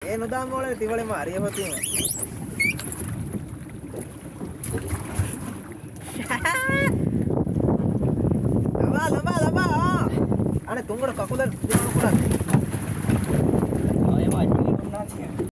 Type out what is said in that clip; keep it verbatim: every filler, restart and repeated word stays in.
ඒ නොදාම වල තිවලේ මාරිය හොතිම. ලබා ලබා ලබා. අනේ තුංගර කකුල දිනන කුලක්. ආයෙ මායි දුන්නා